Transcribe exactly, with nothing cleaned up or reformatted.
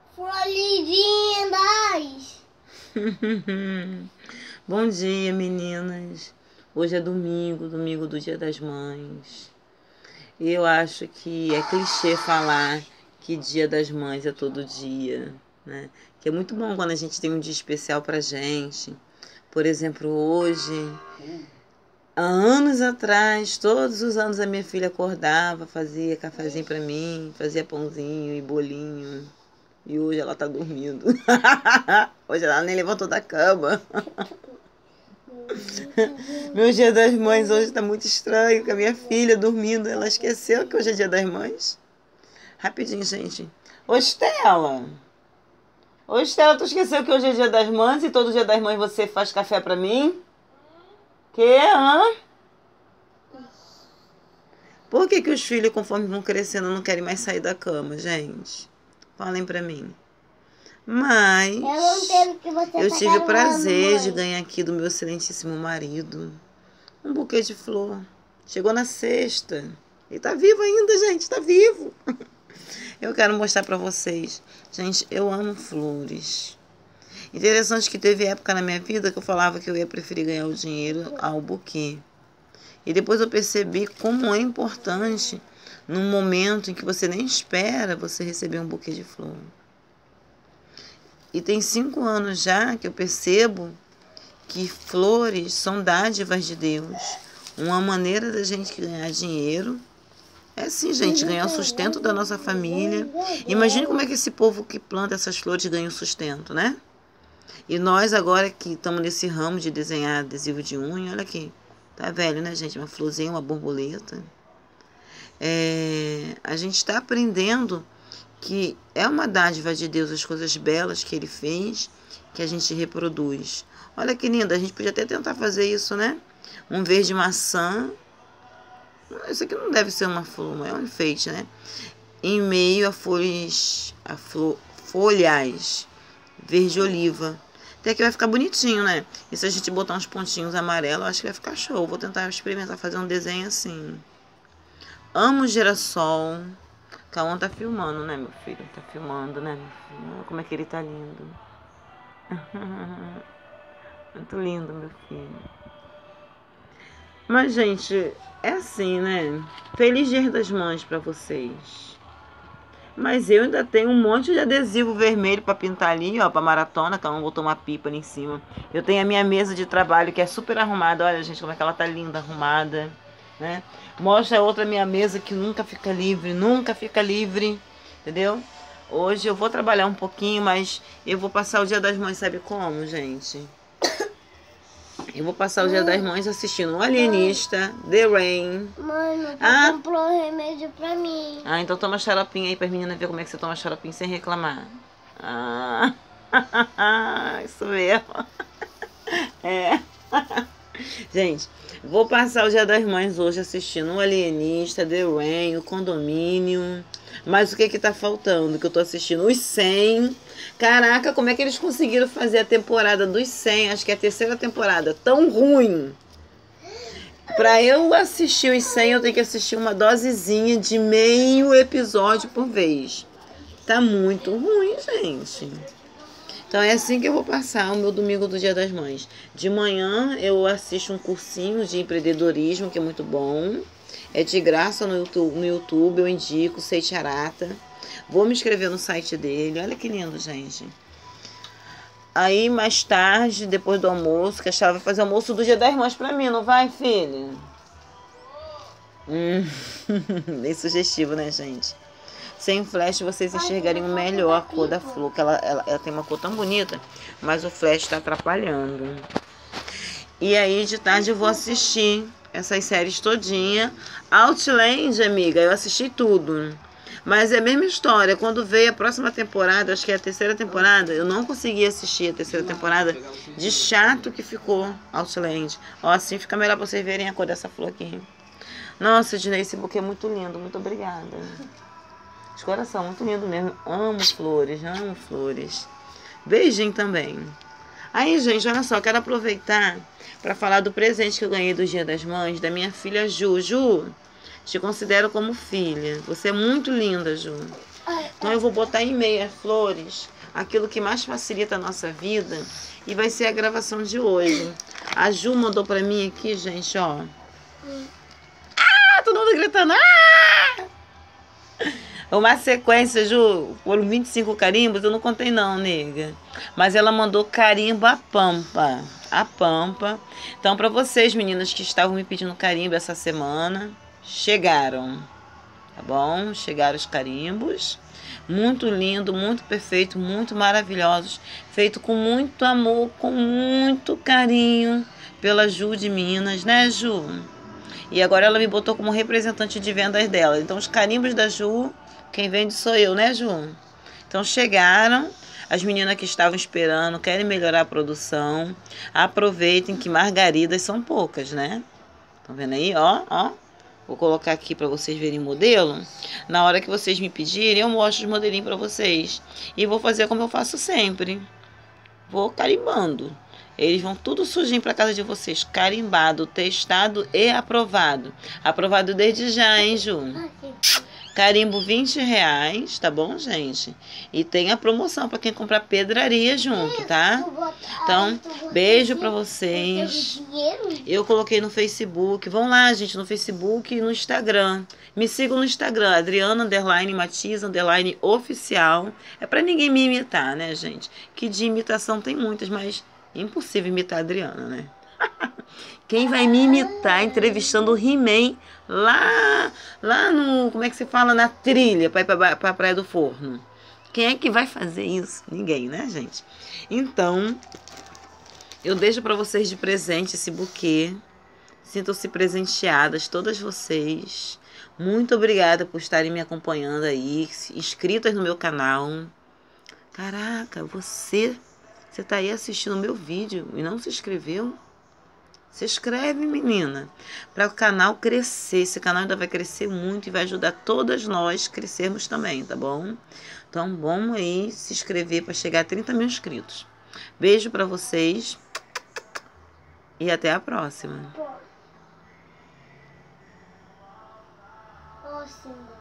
Floridinhas. Bom dia, meninas. Hoje é domingo, domingo do Dia das Mães. E eu acho que é clichê falar que Dia das Mães é todo dia, né? Que é muito bom quando a gente tem um dia especial pra gente. Por exemplo, hoje, há anos atrás, todos os anos a minha filha acordava, fazia cafezinho pra mim, fazia pãozinho e bolinho. E hoje ela tá dormindo. Hoje ela nem levantou da cama. Meu Dia das Mães hoje tá muito estranho, com a minha filha dormindo. Ela esqueceu que hoje é Dia das Mães. Rapidinho, gente. Ô, Estela. Ô, Estela, tu esqueceu que hoje é Dia das Mães e todo Dia das Mães você faz café pra mim? Que, hã? Por que que os filhos, conforme vão crescendo, não querem mais sair da cama, gente? Falem pra mim. Mas Eu não entendo que você eu tá tive o prazer mãe. de ganhar aqui do meu excelentíssimo marido um buquê de flor. Chegou na sexta. Ele tá vivo ainda, gente, tá vivo. Eu quero mostrar pra vocês. Gente, eu amo flores. Interessante que teve época na minha vida que eu falava que eu ia preferir ganhar o dinheiro ao buquê. E depois eu percebi como é importante, num momento em que você nem espera, você receber um buquê de flor. E tem cinco anos já que eu percebo que flores são dádivas de Deus. Uma maneira da gente ganhar dinheiro é sim, gente, ganhar o sustento da nossa família. Imagine como é que esse povo que planta essas flores ganha o sustento, né? E nós agora que estamos nesse ramo de desenhar adesivo de unha, olha aqui. Tá velho, né, gente? Uma florzinha, uma borboleta. É, a gente está aprendendo que é uma dádiva de Deus as coisas belas que Ele fez, que a gente reproduz. Olha que lindo, a gente podia até tentar fazer isso, né? Um verde maçã. Isso aqui não deve ser uma flor, é um enfeite, né? Em meio a folhas, a flor, folhas verde oliva. Até que vai ficar bonitinho, né? E se a gente botar uns pontinhos amarelos, acho que vai ficar show. Vou tentar experimentar fazer um desenho assim. Amo girassol. Cauã tá filmando, né, meu filho? Tá filmando, né, meu filho? Olha como é que ele tá lindo. Muito lindo, meu filho. Mas, gente, é assim, né? Feliz Dia das Mães pra vocês. Mas eu ainda tenho um monte de adesivo vermelho pra pintar ali, ó, pra maratona. Cauã botou uma pipa ali em cima. Eu tenho a minha mesa de trabalho que é super arrumada. Olha, gente, como é que ela tá linda, arrumada, né? Mostra a outra minha mesa que nunca fica livre, nunca fica livre, entendeu? Hoje eu vou trabalhar um pouquinho, mas eu vou passar o Dia das Mães, sabe como, gente? Eu vou passar o Dia das Mães assistindo o Alienista, The Rain. Mãe, não Ah. comprou remédio pra mim. Ah, então toma xaropinho aí para as meninas ver como é que você toma xaropinho sem reclamar. Ah, isso mesmo. É. Gente, vou passar o Dia das Mães hoje assistindo o Alienista, The Rain, o Condomínio. Mas o que que tá faltando? Que eu tô assistindo os cem. Caraca, como é que eles conseguiram fazer a temporada dos cem? Acho que é a terceira temporada. Tão ruim. Pra eu assistir os cem, eu tenho que assistir uma dosezinha de meio episódio por vez. Tá muito ruim, gente. Então é assim que eu vou passar o meu domingo do Dia das Mães. De manhã eu assisto um cursinho de empreendedorismo, que é muito bom. É de graça no YouTube, no YouTube eu indico, Sei Charata. Vou me inscrever no site dele. Olha que lindo, gente. Aí mais tarde, depois do almoço, que a Chava vai fazer o almoço do Dia das Mães pra mim, não vai, filha? Hum, bem sugestivo, né, gente? Sem flash vocês enxergariam melhor a cor da flor, que ela, ela, ela tem uma cor tão bonita, mas o flash tá atrapalhando. E aí de tarde eu vou assistir essas séries todinha. Outland, amiga, eu assisti tudo. Mas é a mesma história. Quando veio a próxima temporada, acho que é a terceira temporada, eu não consegui assistir a terceira temporada de chato que ficou Outland. Ó, assim fica melhor pra vocês verem a cor dessa flor aqui. Nossa, Dinei, esse buquê é muito lindo. Muito obrigada. De coração, muito lindo mesmo. Amo flores, amo flores. Beijinho também. Aí, gente, olha só, quero aproveitar para falar do presente que eu ganhei do Dia das Mães, da minha filha Ju. Ju, te considero como filha. Você é muito linda, Ju. Então eu vou botar em meia flores aquilo que mais facilita a nossa vida e vai ser a gravação de hoje. A Ju mandou pra mim aqui, gente, ó. Ah, todo mundo gritando. Ah! Uma sequência, Ju, foram vinte e cinco carimbos, eu não contei não, nega. Mas ela mandou carimbo a Pampa. A Pampa. Então, pra vocês, meninas que estavam me pedindo carimbo essa semana, chegaram. Tá bom? Chegaram os carimbos. Muito lindo, muito perfeito, muito maravilhosos. Feito com muito amor, com muito carinho pela Ju de Minas, né, Ju? E agora ela me botou como representante de vendas dela. Então, os carimbos da Ju, quem vende sou eu, né, Ju? Então, chegaram. As meninas que estavam esperando, querem melhorar a produção. Aproveitem que margaridas são poucas, né? Estão vendo aí? Ó, ó. Vou colocar aqui para vocês verem o modelo. Na hora que vocês me pedirem, eu mostro os modelinhos para vocês. E vou fazer como eu faço sempre. Vou carimbando. Eles vão tudo sujinho para casa de vocês. Carimbado, testado e aprovado. Aprovado desde já, hein, Ju? Carimbo vinte reais, tá bom, gente? E tem a promoção para quem comprar pedraria junto, tá? Então, beijo para vocês. Eu coloquei no Facebook. Vão lá, gente, no Facebook e no Instagram. Me sigam no Instagram, Adriana underline Matias underline oficial. É para ninguém me imitar, né, gente? Que de imitação tem muitas, mas é impossível imitar a Adriana, né? Quem vai me imitar entrevistando o He-Man lá, lá no, como é que se fala, na trilha para ir para a Praia do Forno? Quem é que vai fazer isso? Ninguém, né, gente? Então, eu deixo para vocês de presente esse buquê. Sintam-se presenteadas, todas vocês. Muito obrigada por estarem me acompanhando aí, inscritas no meu canal. Caraca, você, você tá aí assistindo o meu vídeo e não se inscreveu? Se inscreve, menina, para o canal crescer. Esse canal ainda vai crescer muito e vai ajudar todas nós a crescermos também, tá bom? Então, vamos aí se inscrever para chegar a trinta mil inscritos. Beijo para vocês e até a próxima. Próxima.